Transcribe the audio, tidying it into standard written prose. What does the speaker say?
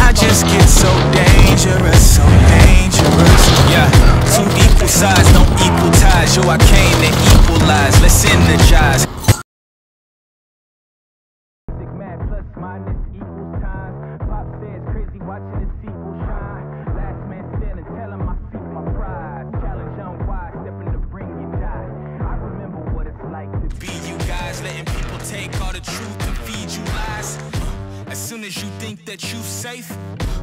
I just get so dangerous, so dangerous. Yeah, two equal sides, no equal ties. Yo, I came to equalize, let's energize. Mad plus minus equals times. Pop says crazy watching the sequel shine. Last man standing, tell him I seek my prize. Challenge on why, stepping to bring you die. I remember what it's like to be you guys, letting people take all the truth and feed you lies. As soon as you think that you safe,